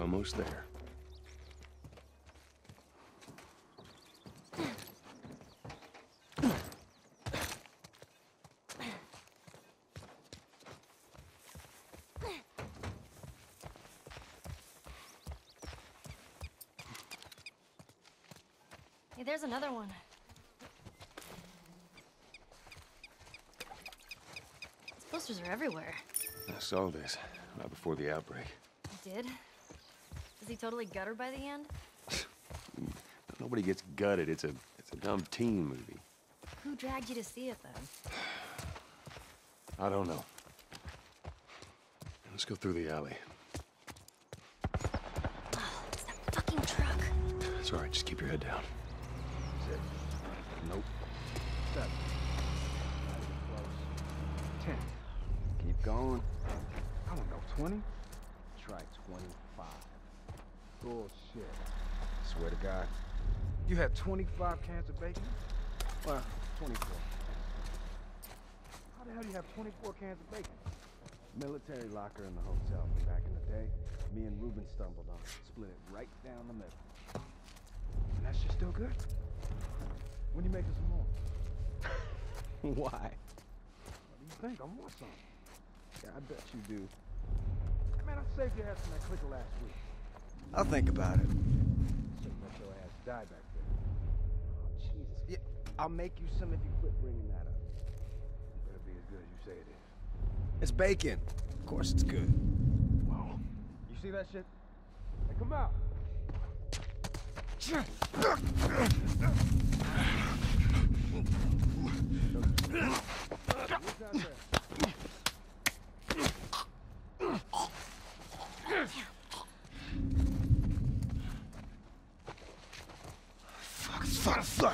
almost there. Hey, there's another one. These posters are everywhere. I saw this right before the outbreak. You did? Is he totally gutted by the end? Nobody gets gutted. It's a dumb teen movie. Who dragged you to see it, then? I don't know. Let's go through the alley. Oh, it's that fucking truck. It's all right. Just keep your head down. 6. Nope. 7. Not even close. 10. Keep going. I don't know, 20? Try 25. Bullshit. Swear to God. You had 25 cans of bacon? Well, 24. How the hell do you have 24 cans of bacon? Military locker in the hotel from back in the day. Me and Ruben stumbled on it. Split it right down the middle. And that shit's still good? When you making some more? Why? What do you think? I want some. Yeah, I bet you do. Man, I saved your ass from that clicker last week. I'll think about it. Shouldn't let your ass die back there. Oh, Jesus. Yeah, I'll make you some if you quit bringing that up. It better be as good as you say it is. It's bacon. Of course it's good. Whoa. You see that shit? Hey, come out. What's out there? Fuck.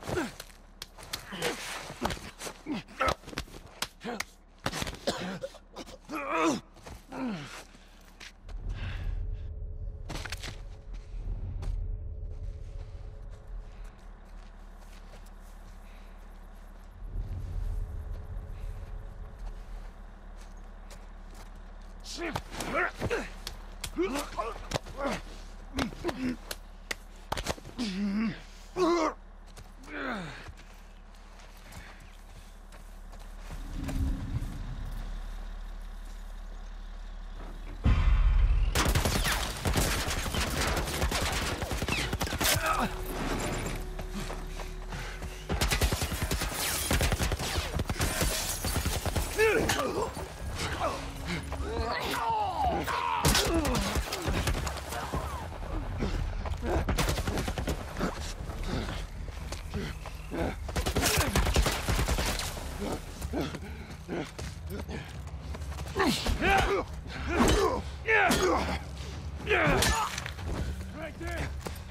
Right there.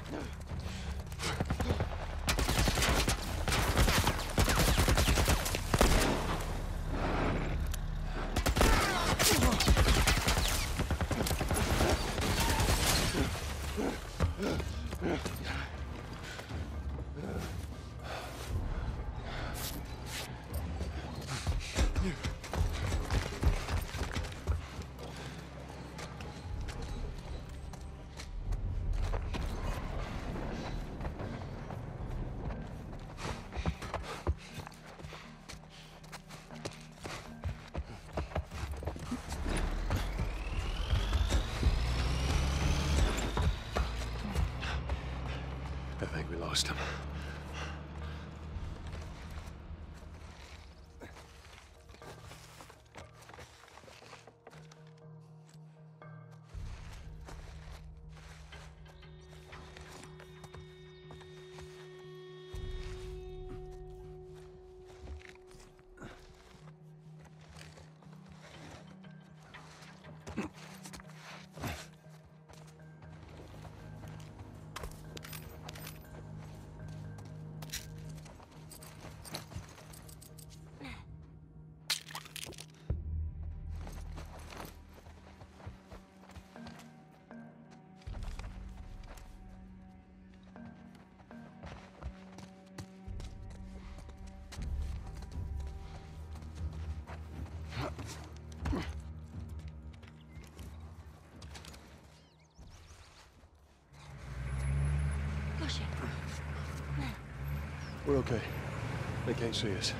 I think we lost him. okay. They can't see us.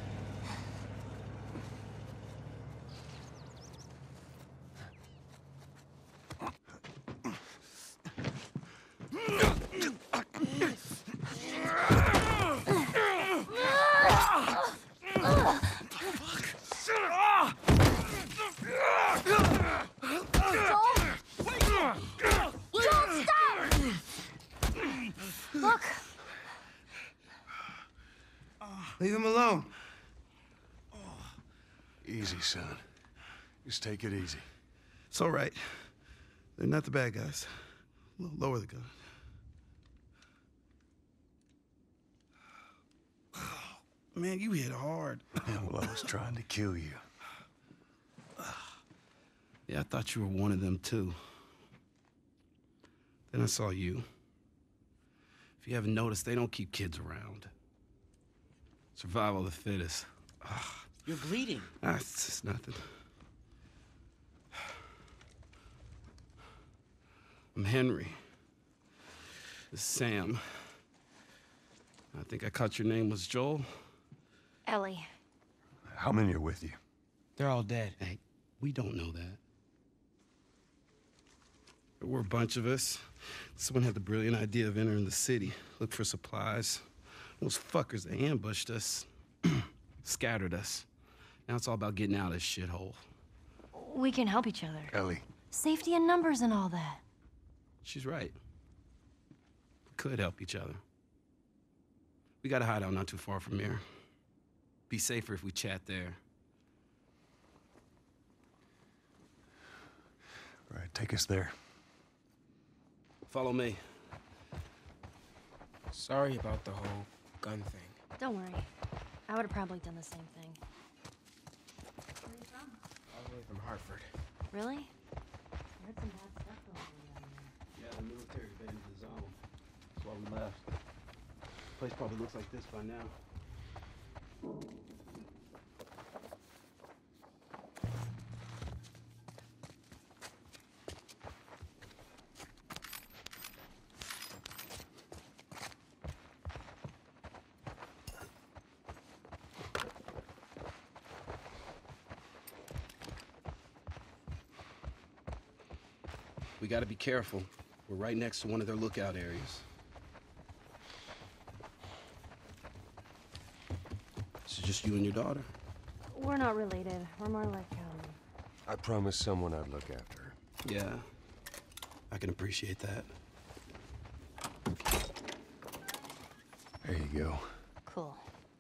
Look! Leave him alone. Easy, son. Just take it easy. It's all right. They're not the bad guys. Lower the gun. Man, you hit hard. Yeah, well, I was trying to kill you. Yeah, I thought you were one of them, too. Then I saw you. If you haven't noticed, they don't keep kids around. Survival of the fittest. You're bleeding. It's just nothing. I'm Henry. This is Sam. I think I caught your name was Joel. Ellie. How many are with you? They're all dead. Hey, we don't know that. There were a bunch of us. Someone had the brilliant idea of entering the city, look for supplies. Those fuckers, they ambushed us, scattered us. Now it's all about getting out of this shithole. We can help each other. Ellie. Safety in numbers and all that. She's right. We could help each other. We got a hideout not too far from here. Be safer if we chat there. All right, take us there. Follow me. Sorry about the whole gun thing. Don't worry. I would have probably done the same thing. Where are you from? All the way from Hartford. Really? I heard some bad stuff going on down there. Yeah, the military abandoned the zone. That's why we left. The place probably looks like this by now. We gotta be careful. We're right next to one of their lookout areas. This is just you and your daughter? We're not related. We're more like, I promised someone I'd look after her. Yeah, I can appreciate that. There you go. cool.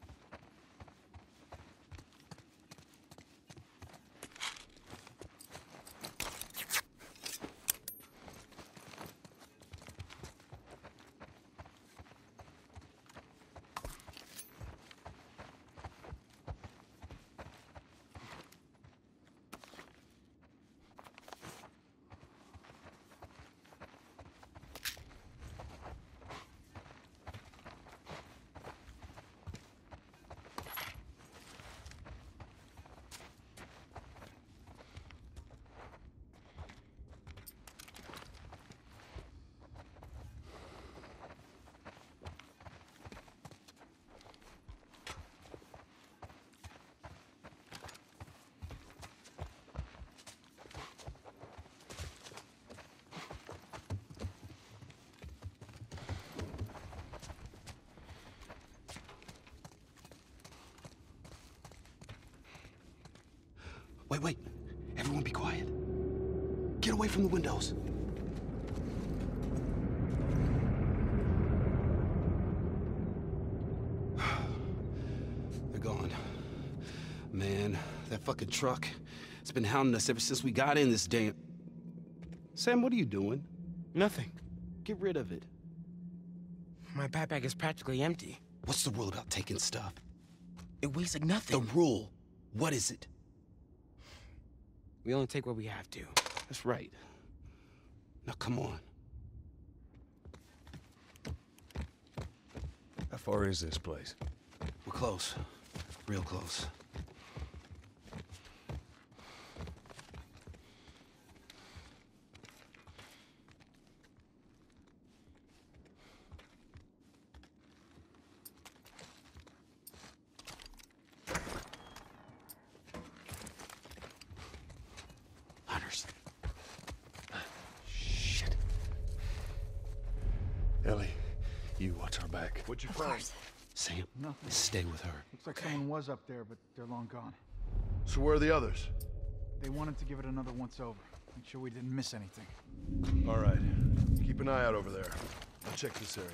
Wait. Everyone be quiet. Get away from the windows. They're gone. Man, that fucking truck, it's been hounding us ever since we got in this damn... Sam, what are you doing? Nothing. Get rid of it. My backpack is practically empty. What's the rule about taking stuff? It weighs like nothing. The rule. What is it? We only take what we have to. That's right. Now, come on. How far is this place? We're close. Real close. You watch our back. What'd you Of find? course. Sam, Nothing. stay with her. Looks like someone was up there, but they're long gone. So where are the others? They wanted to give it another once over. Make sure we didn't miss anything. All right. Keep an eye out over there. I'll check this area.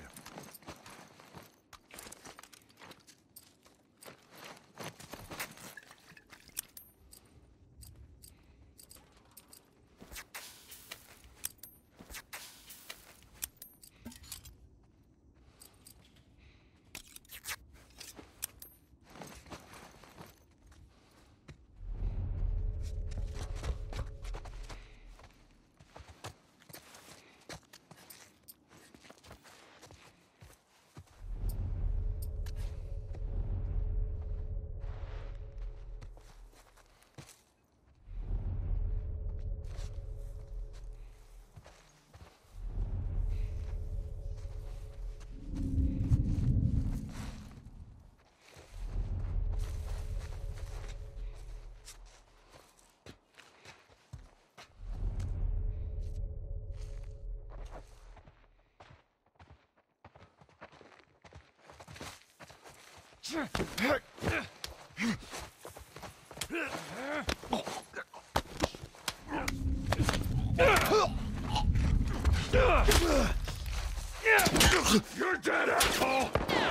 You're dead, asshole!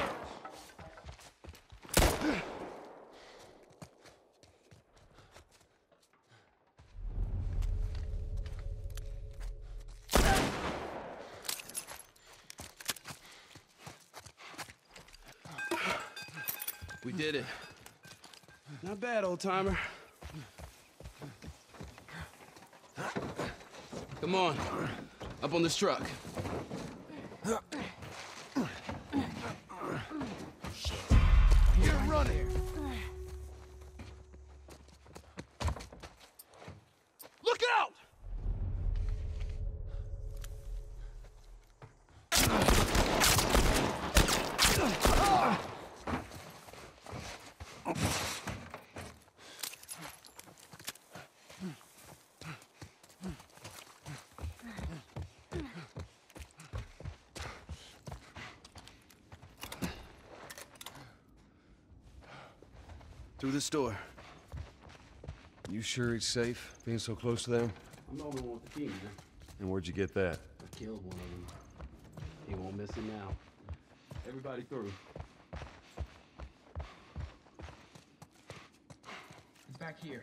We did it. Not bad, old timer. Come on, up on this truck. You're running! Look out! Through this door. You sure it's safe, being so close to them? I'm the only one with the key, man. And where'd you get that? I killed one of them. He won't miss it now. Everybody through. It's back here.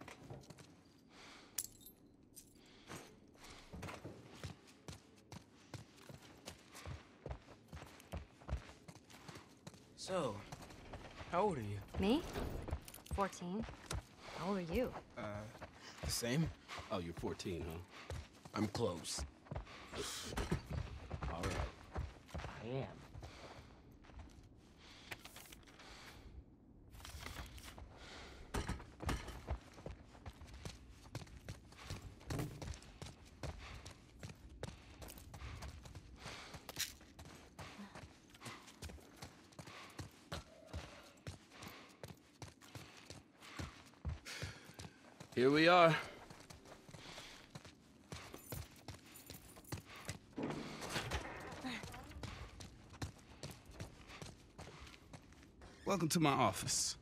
So, how old are you? Me? 14. How old are you? The same? Oh, you're 14, huh? I'm close. All right. I am. Here we are. Welcome to my office.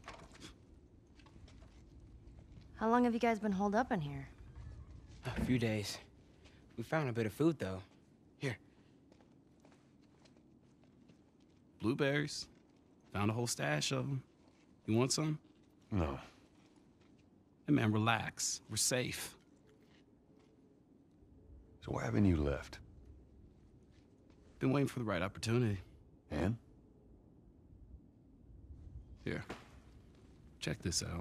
How long have you guys been holed up in here? A few days. We found a bit of food, though. Here. Blueberries. Found a whole stash of them. You want some? No. Hey, man, relax. We're safe. So why haven't you left? Been waiting for the right opportunity. And? Here. Check this out.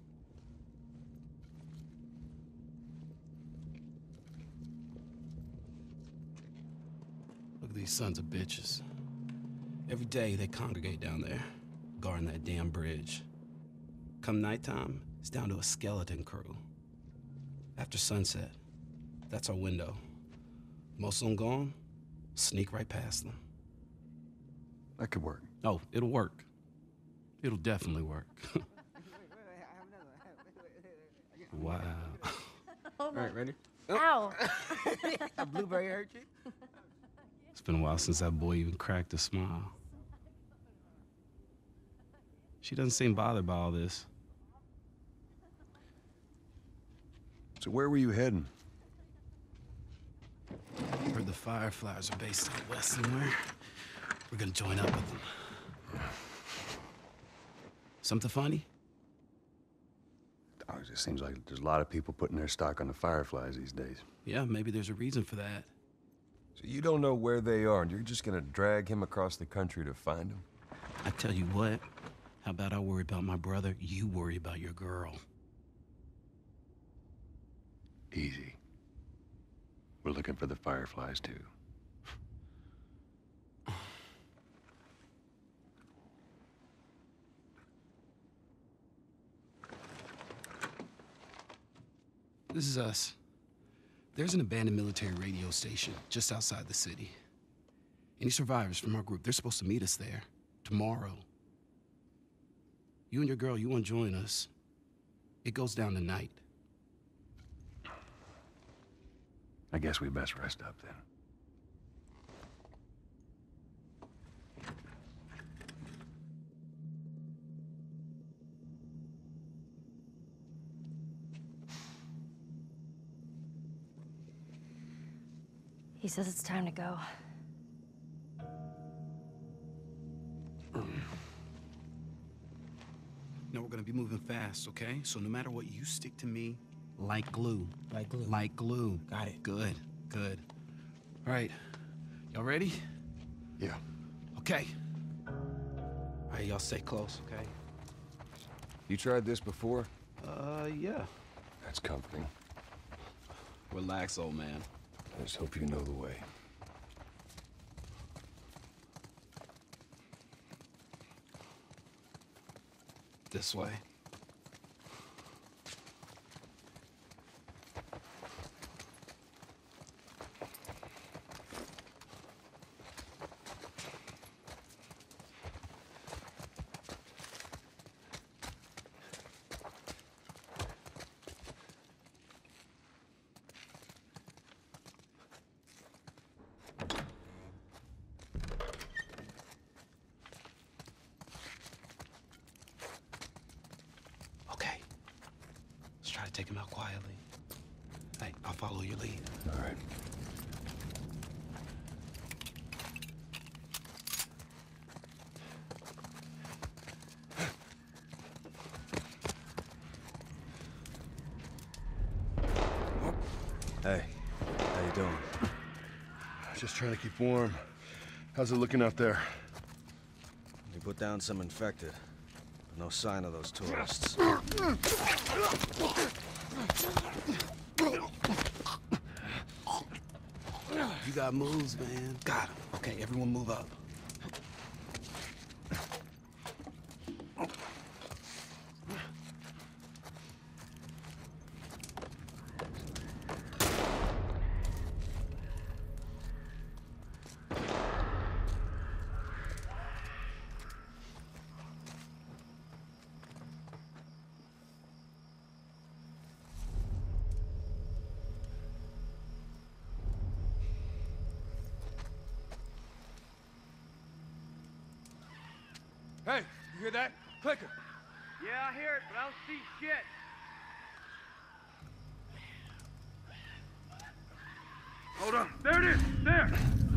Look at these sons of bitches. Every day they congregate down there, guarding that damn bridge. Come nighttime, it's down to a skeleton crew. After sunset, that's our window. Most of them gone, sneak right past them. That could work. Oh, it'll work. It'll definitely work. Wow. Oh All right, ready? Ow! A blueberry hurt you? It's been a while since that boy even cracked a smile. She doesn't seem bothered by all this. So where were you heading? Heard the Fireflies are based out west somewhere. We're gonna join up with them. Something funny? Oh, it just seems like there's a lot of people putting their stock on the Fireflies these days. Yeah, maybe there's a reason for that. So you don't know where they are, and you're just gonna drag him across the country to find them? I tell you what, how about I worry about my brother, you worry about your girl. Easy. We're looking for the Fireflies, too. This is us. There's an abandoned military radio station just outside the city. Any survivors from our group, they're supposed to meet us there tomorrow. You and your girl, you want to join us? It goes down tonight. I guess we best rest up then. He says it's time to go. No, we're gonna be moving fast, okay? So no matter what, you stick to me like glue. Like glue. Like glue. Got it. Good, good. All right, y'all ready? Yeah. Okay. All right, y'all stay close, okay? You tried this before? Yeah. That's comforting. Relax, old man. I just hope you know the way. This way. Okay. Let's try to take him out quietly. Hey, I'll follow your lead. All right. Hey, how you doing? Just trying to keep warm. How's it looking out there? We put down some infected. No sign of those tourists. You got moves, man. Got him. Okay, everyone move up. Hey, you hear that? Clicker. Yeah, I hear it, but I don't see shit. Hold on. There it is! There!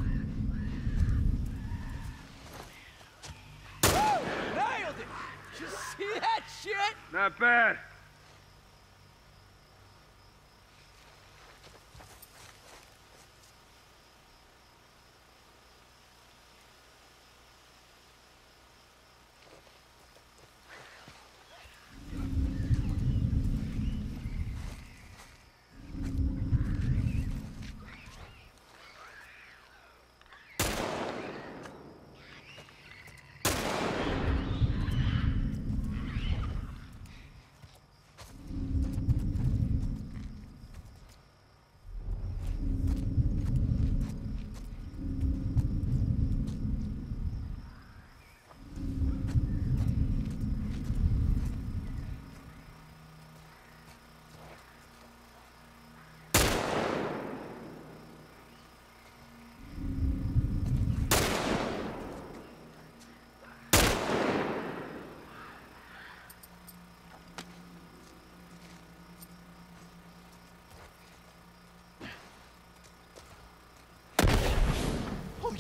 Woo! Nailed it! You see that shit? Not bad.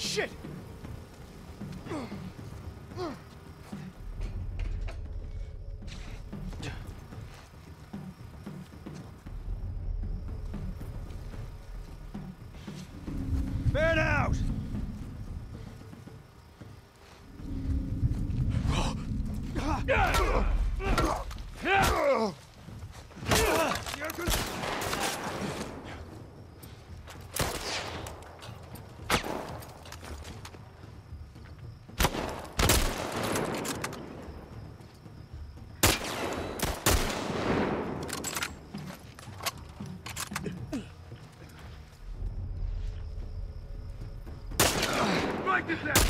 shit! Man out! Strike this out!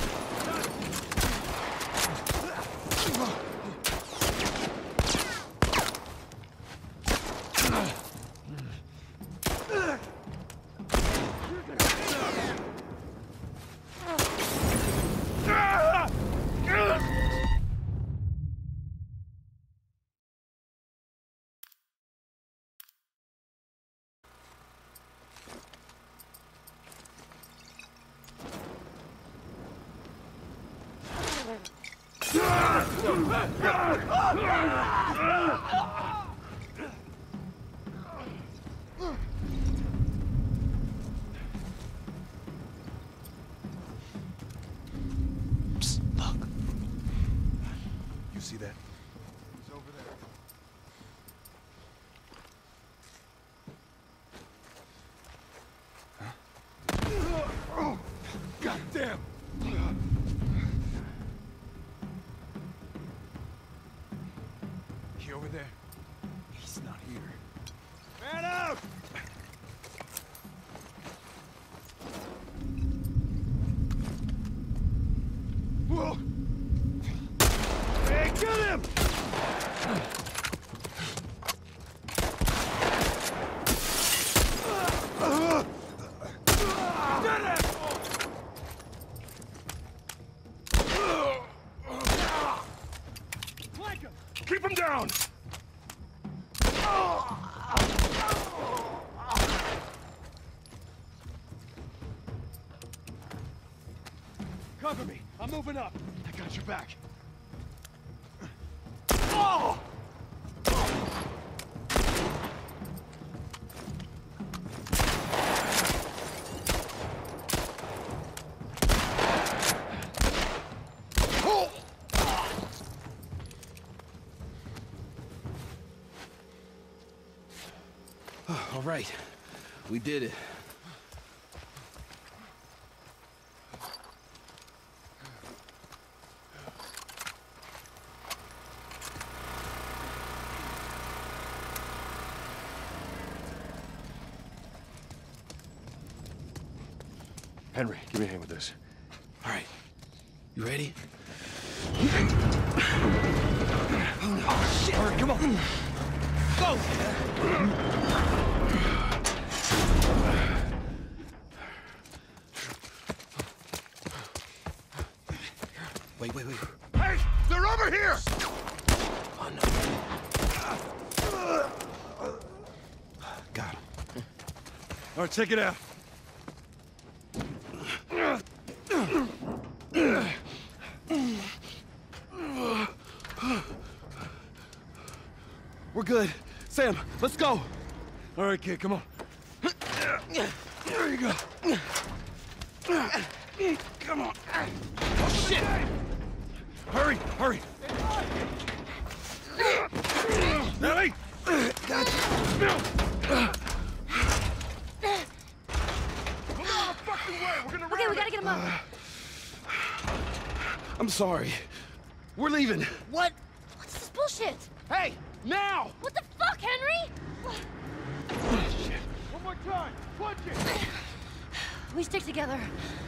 Psst, look. You see that? He's over there. Oh, goddamn! He over there? He's not here. Man out! Whoa! Hey, get him! Keep him down! Cover me. I'm moving up. I got your back. Oh! All right, we did it. Henry, give me a hand with this. All right, you ready? Oh, shit! All right, come on. Go! Wait. Hey! They're over here! Oh, no. Got him. All right, check it out. We're good. Sam, let's go. All right, kid, come on. There you go. Come on. Oh, shit! Hurry, hurry. Ellie! Gotcha. Okay, we gotta get him up. I'm sorry. We're leaving. What? What's this bullshit? Hey, now! What the fuck, Henry? One more time. Punch it. We stick together.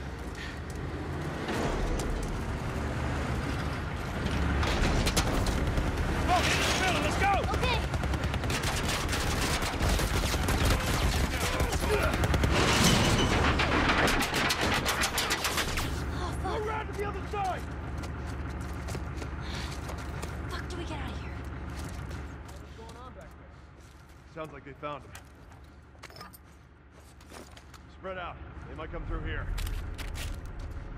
Let's go! Okay. Oh, fuck. Around to the other side! Fuck, do we get out of here? What's going on back there? Sounds like they found him. Spread out. They might come through here.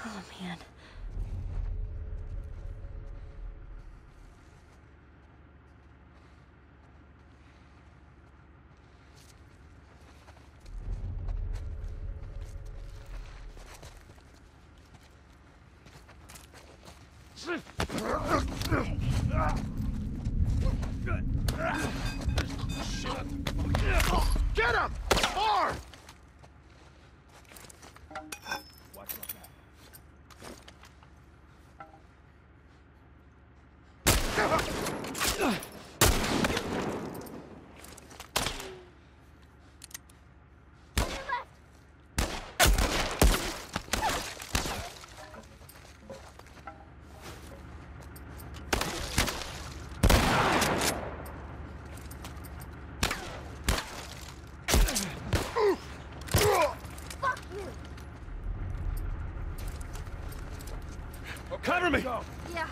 Oh, man. Get him! More! Watch my back. Cover me! Yeah.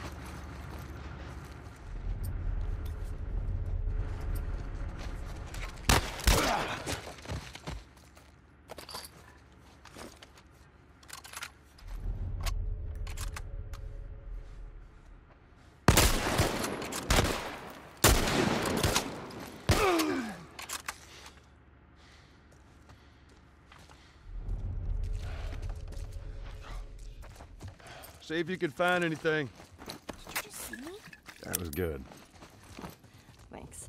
See if you can find anything. Did you just see me? That was good. Thanks.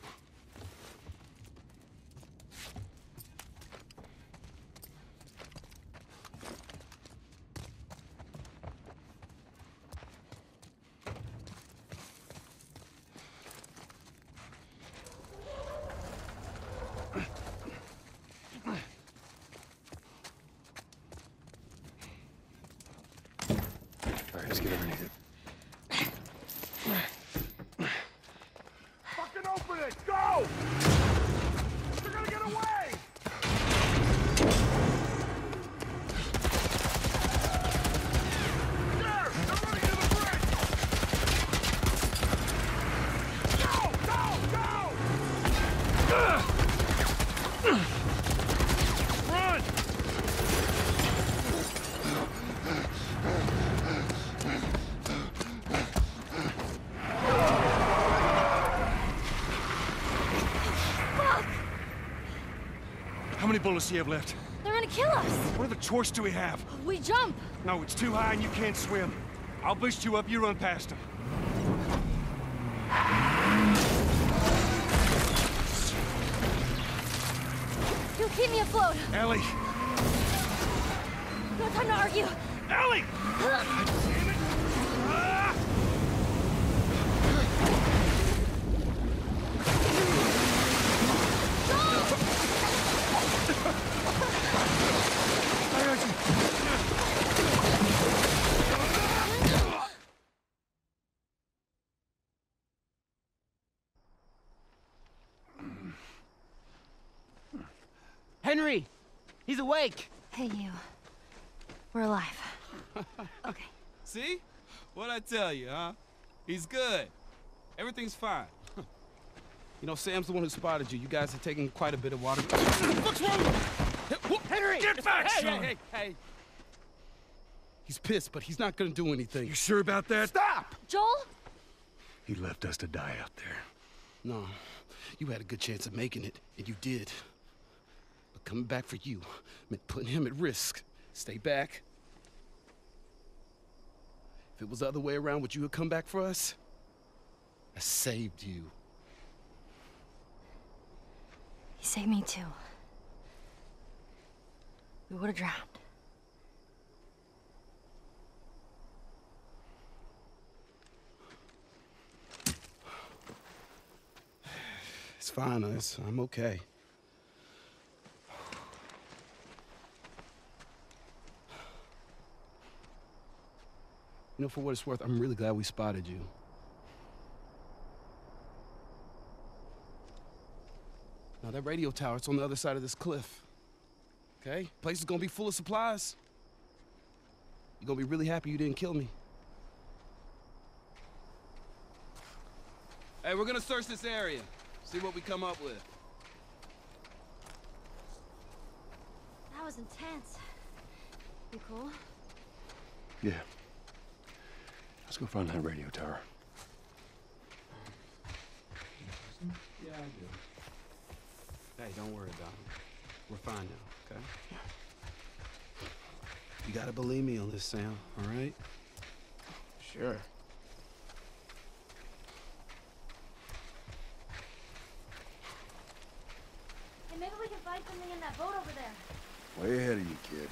All right, let's get underneath it. Fucking open it! Go! They're gonna get away! There! They're running to the bridge! Go! Go! Go! Run! How many bullets do you have left? They're gonna kill us! What other choice do we have? We jump! No, it's too high and you can't swim. I'll boost you up, you run past them. You'll keep me afloat! Ellie! No time to argue! Ellie! Henry! He's awake! Hey, you. We're alive. Okay. See? What'd I tell you, huh? He's good. Everything's fine. You know, Sam's the one who spotted you. You guys are taking quite a bit of water. What's wrong with you? Henry! Get back, Hey, son! hey, hey, hey! He's pissed, but he's not gonna do anything. You sure about that? Stop! Joel? He left us to die out there. No, you had a good chance of making it, and you did. But coming back for you meant putting him at risk. Stay back. If it was the other way around, would you have come back for us? I saved you. He saved me too. We would have drowned. It's fine, I'm okay. You know, for what it's worth, I'm really glad we spotted you. Now, that radio tower, it's on the other side of this cliff. Okay? Place is gonna be full of supplies. You're gonna be really happy you didn't kill me. Hey, we're gonna search this area. See what we come up with. That was intense. You cool? Yeah. Let's go find that radio tower. Yeah, I do. Hey, don't worry about it. We're fine now, okay? You gotta believe me on this, Sam, all right? Sure. Hey, maybe we can find something in that boat over there. Way ahead of you, kid.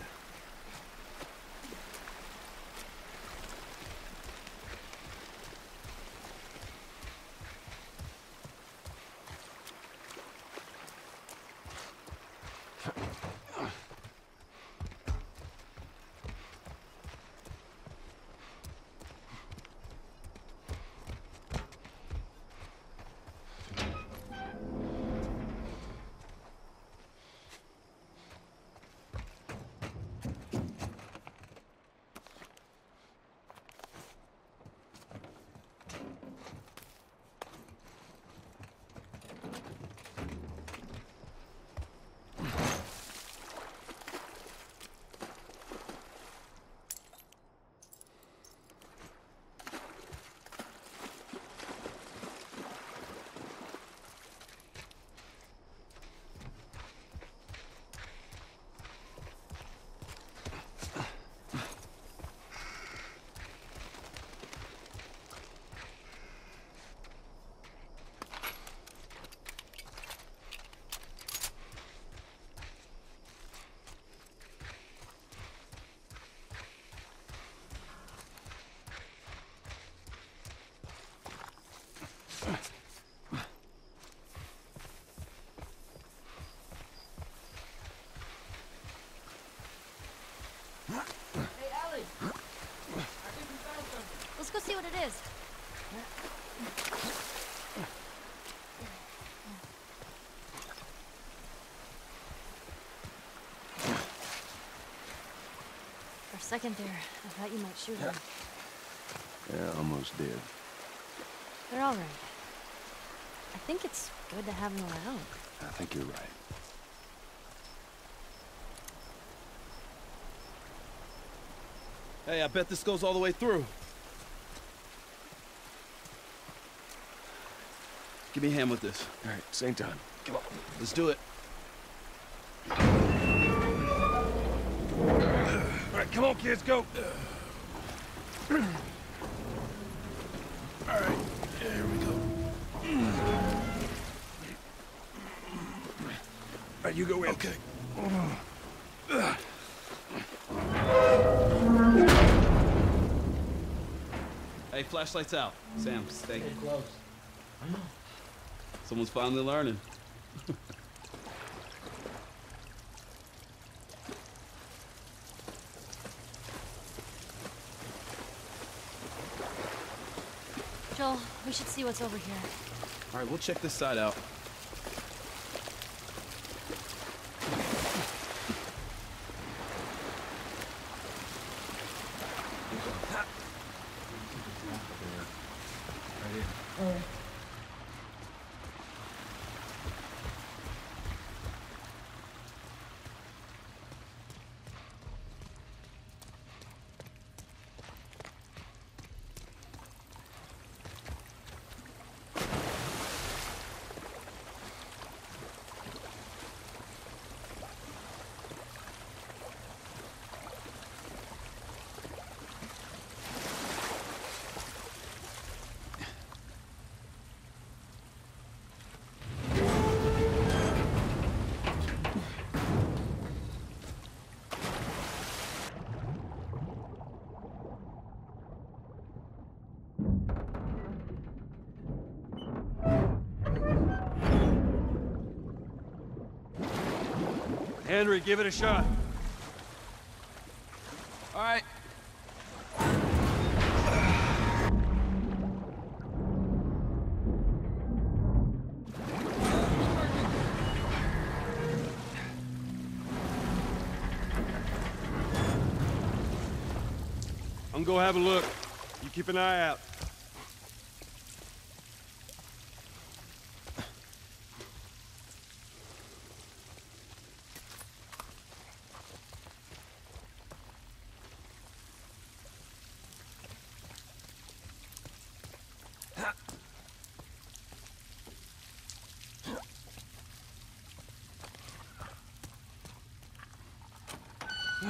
Let's go see what it is. For a second there, I thought you might shoot him. Yeah, almost did. They're all right. I think it's good to have them around. I think you're right. Hey, I bet this goes all the way through. Give me a hand with this. All right, same time. Come on. Let's do it. All right, come on, kids, go. All right, here we go. All right, you go in. Okay. Hey, flashlight's out. Sam, stay close. Someone's finally learning. Joel, we should see what's over here. All right, we'll check this side out. Henry, give it a shot. All right. I'm gonna go have a look. You keep an eye out.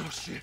Oh, shit.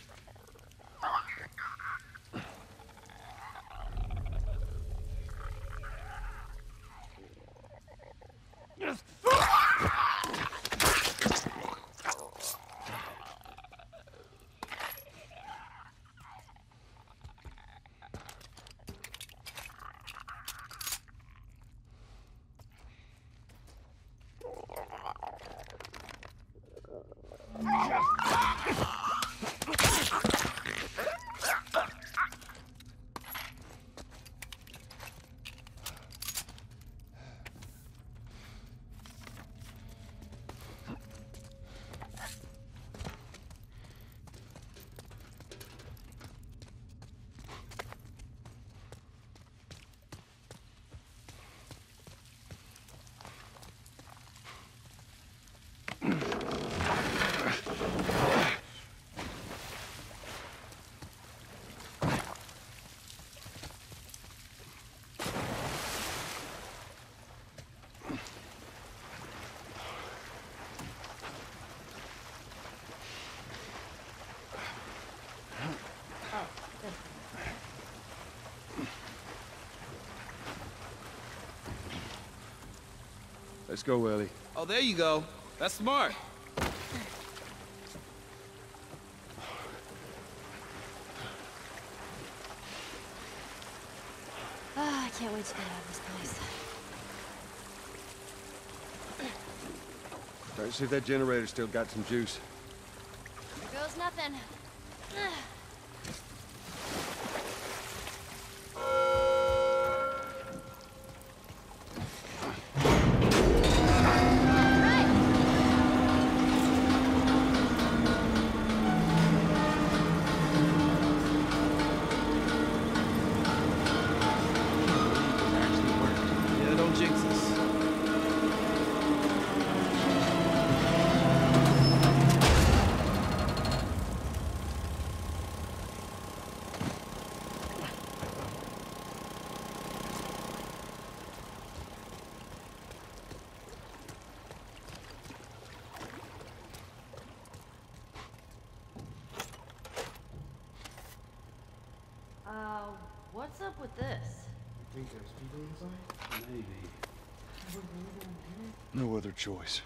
Let's go, Ellie. Oh, there you go. That's smart. Ah, I can't wait to get out of this place. Try to see if that generator still got some juice. Here goes nothing. Yeah, don't jinx us. What's up with this? Think there's people inside? Maybe. No other choice.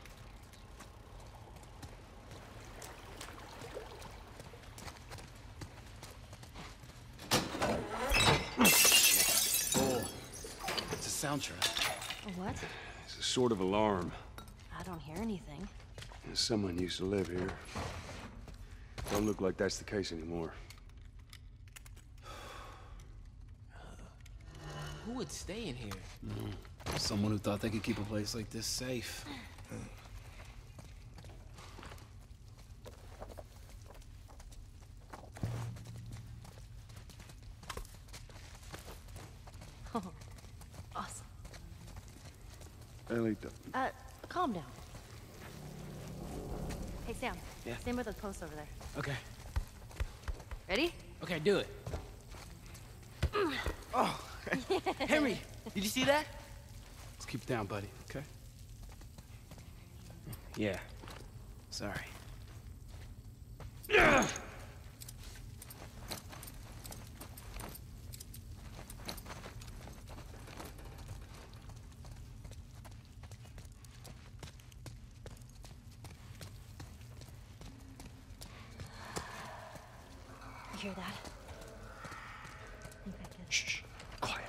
Oh, it's a soundtrack. A what? It's a sort of alarm. I don't hear anything. Someone used to live here. Don't look like that's the case anymore. Who would stay in here? Someone who thought they could keep a place like this safe. Oh, awesome. Ellie, Calm down. Hey, Sam. Yeah? Stand by the post over there. Okay. Ready? Okay, do it. Oh, Henry, did you see that? Let's keep it down, buddy, okay? Yeah. Sorry. You hear that? Okay, good. shh, quiet.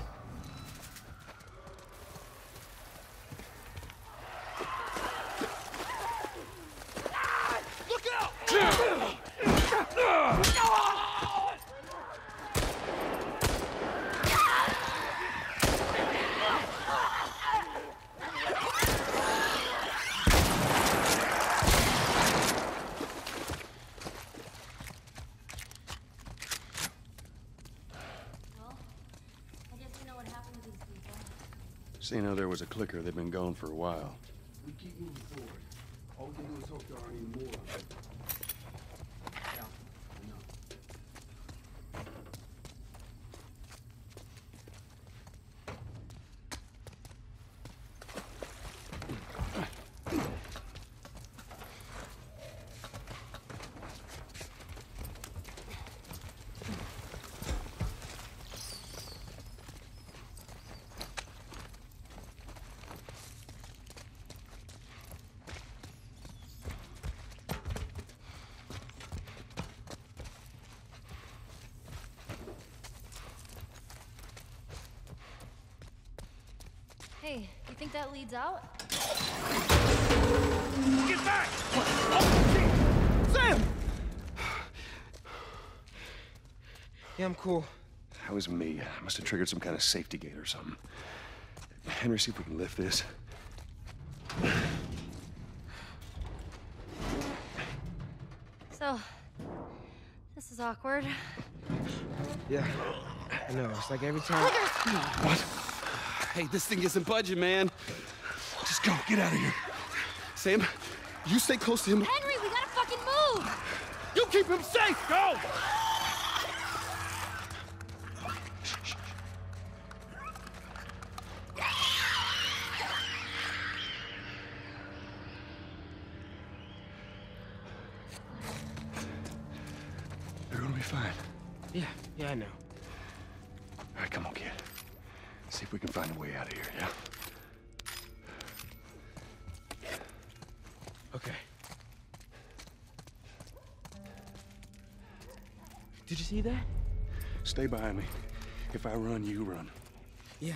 Look out! I guess we know what happened to these people. Seeing how there was a clicker, they've been gone for a while. We keep moving forward. All we can do is hope there aren't any more. Yeah, I know. Hey, you think that leads out? Get back! Sam! Yeah, I'm cool. That was me. I must have triggered some kind of safety gate or something. Henry, see if we can lift this. So, this is awkward. Yeah, I know. It's like every time. What? Hey, this thing isn't budging, man. Just go. Get out of here. Sam, you stay close to him. Henry, we gotta fucking move! You keep him safe! Go! They're gonna be fine. Yeah, I know. All right, come on, kid. See if we can find a way out of here, yeah? Okay. Did you see that? Stay behind me. If I run, you run. Yeah.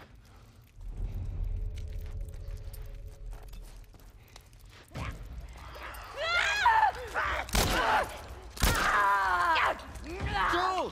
Go!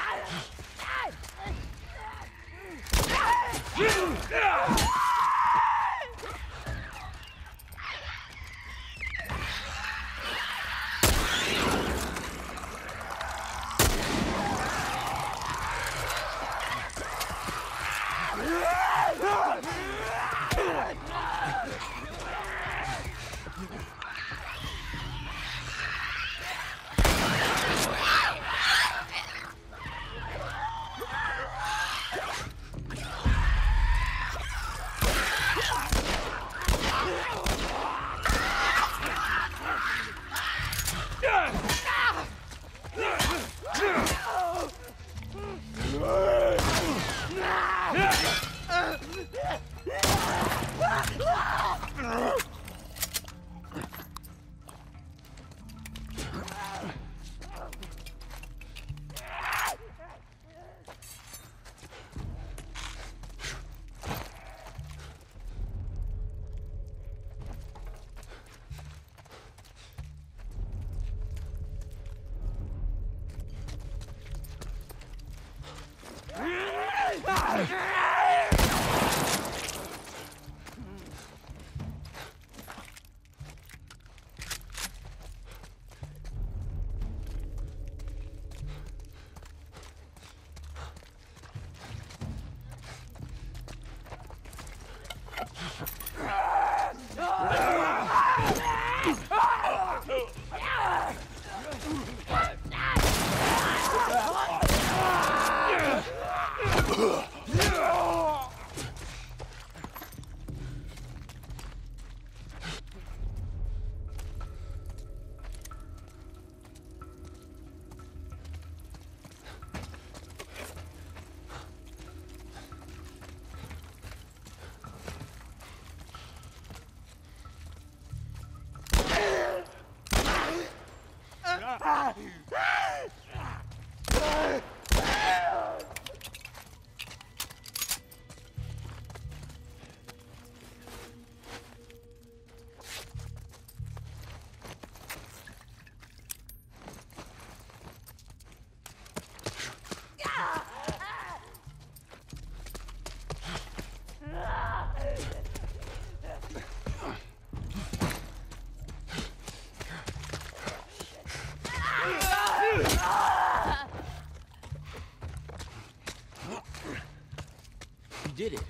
You did it.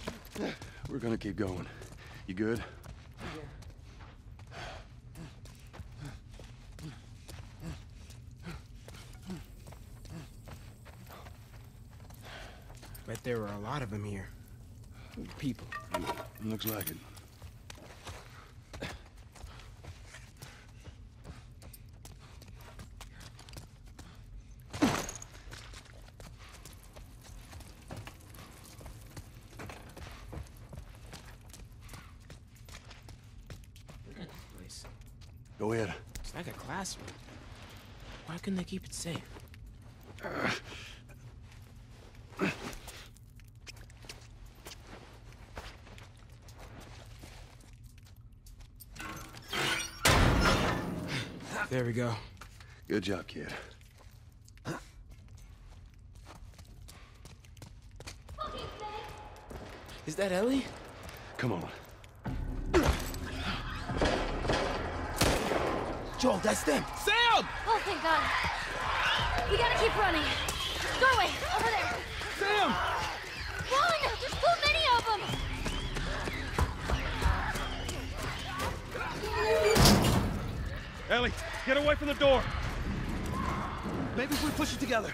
We're gonna keep going. You good? Bet there were a lot of them here. People. Looks like it. Place. Go ahead. It's like a classroom. Why couldn't they keep it safe? There we go. Good job, kid. Is that Ellie? Come on. Joel, that's them. Sam! Oh, thank God. We gotta keep running. Doorway, over there. Sam! Run! There's too many of them! Ellie, get away from the door. Maybe if we push it together.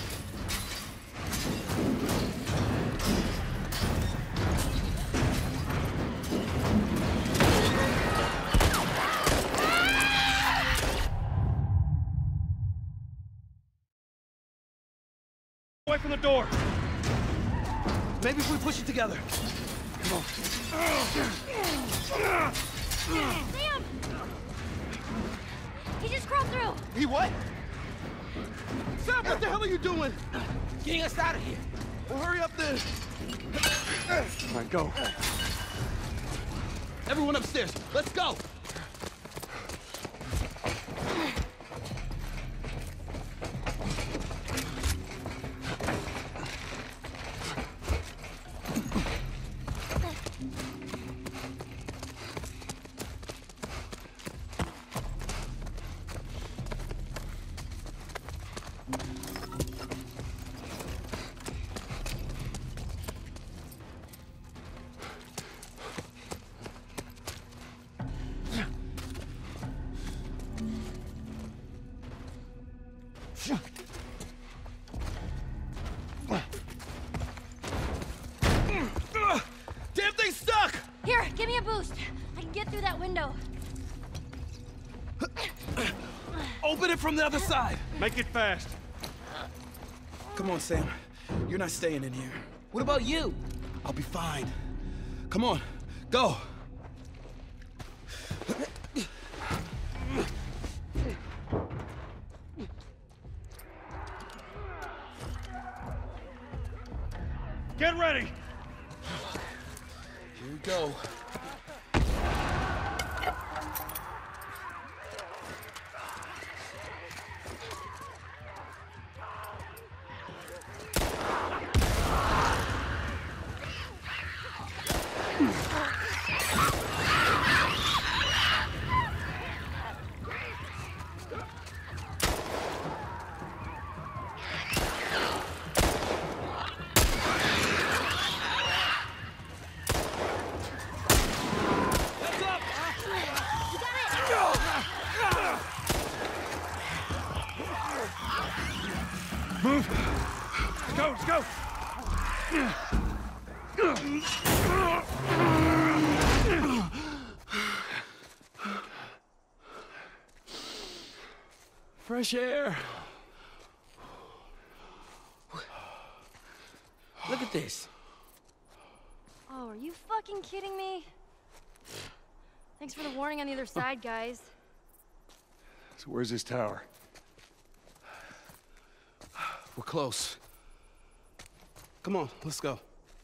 Away from the door. Maybe if we push it together. Come on. Sam! He just crawled through. He what? Sam, what the hell are you doing? Getting us out of here. Well, hurry up then. All right, go. Everyone upstairs. Let's go. Damn thing's stuck! Here, give me a boost. I can get through that window. Open it from the other side. Make it fast. Come on, Sam. You're not staying in here. What about you? I'll be fine. Come on, go. Get ready. Here we go. Move. Let's go, let's go. Fresh air. Look at this. Oh, are you fucking kidding me? Thanks for the warning on the other side, guys. So where's this tower? We're close. Come on, let's go.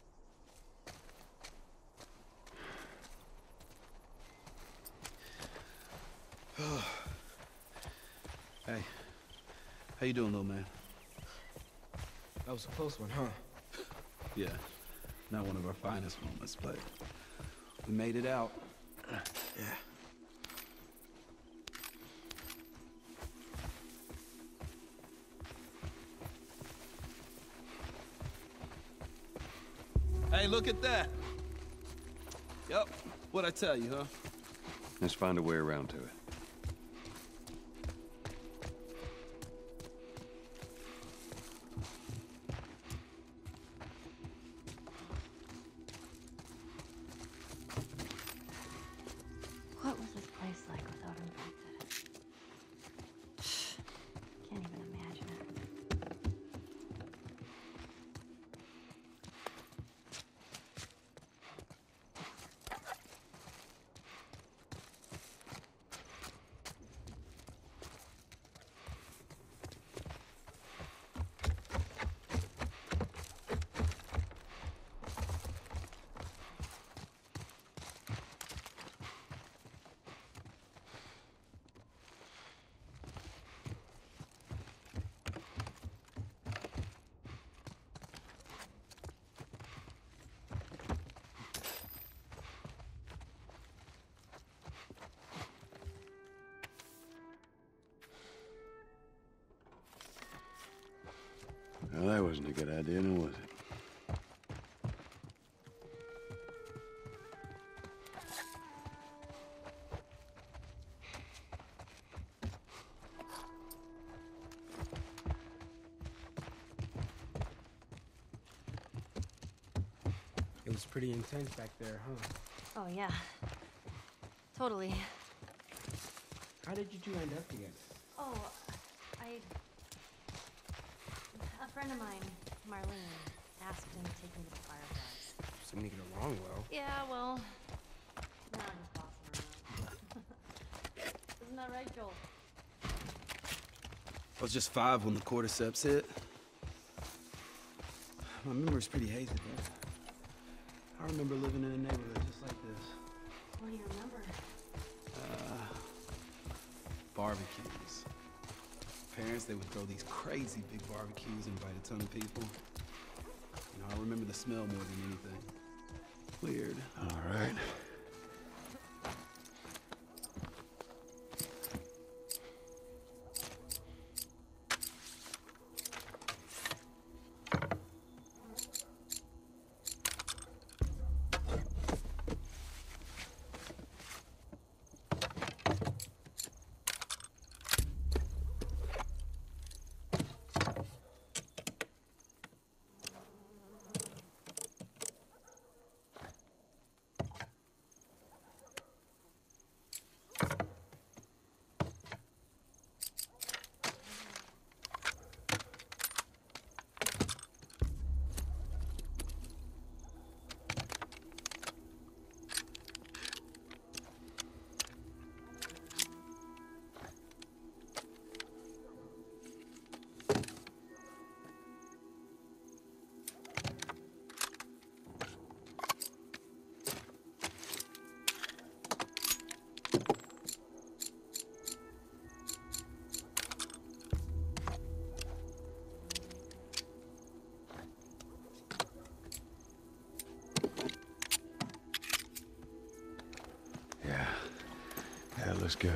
Hey, how you doing, little man? That was a close one, huh? Yeah, not one of our finest moments, but we made it out. Yeah. Hey, look at that. Yep, what'd I tell you, huh? Let's find a way around to it. What was this place like without infected? Can't even imagine it. Well, that wasn't a good idea, now was it? It was pretty intense back there, huh? Oh, yeah. Totally. How did you two end up together? Oh, a friend of mine, Marlene, asked him to take me to the Fireflies. Seem to get along well. Yeah, well, now I'm just bossing around. Isn't that right, Joel? I was just 5 when the cordyceps hit. My memory's pretty hazy, though. I remember living in a neighborhood just like this. What do you remember? Barbecues. Parents, they would throw these crazy big barbecues and invite a ton of people. You know, I remember the smell more than anything. Weird. All right. That looks good.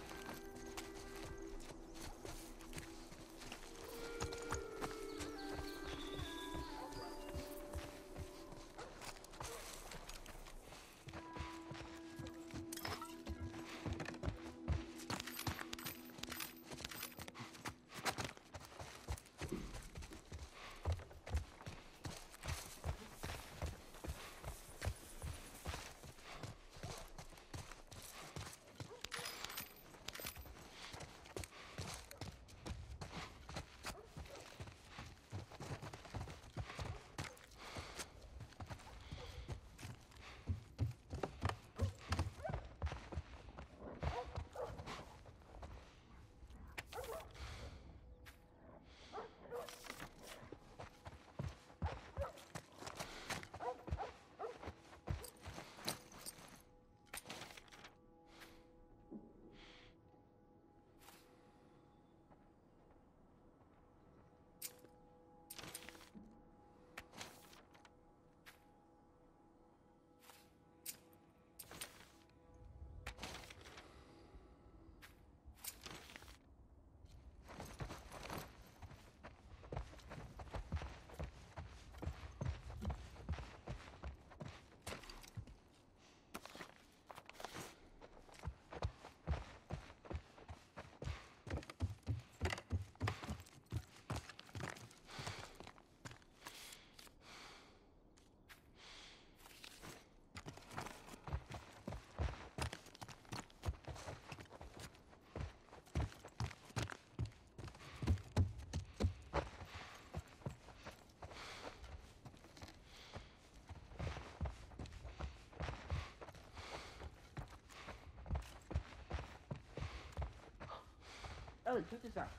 Ellie, check this out.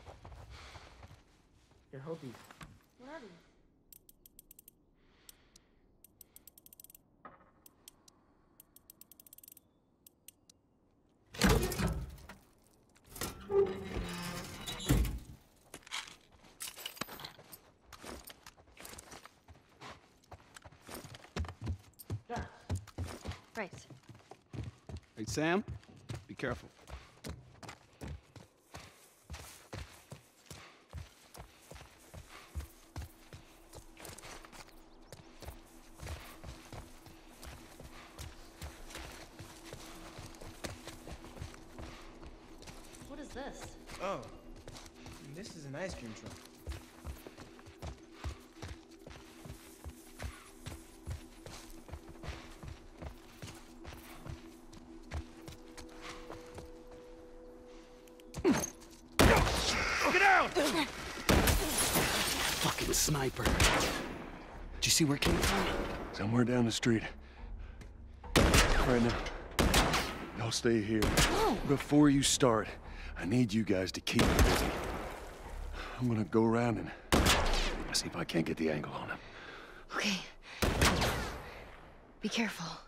Here, hold these. What are these? Yeah. Right. Hey, Sam, be careful. this? Oh, this is an ice cream truck. Get out! Fucking sniper. Did you see where it came from? Somewhere down the street. Right now. Y'all stay here. Before you start, I need you guys to keep me busy. I'm gonna go around and see if I can't get the angle on him. Okay. Be careful.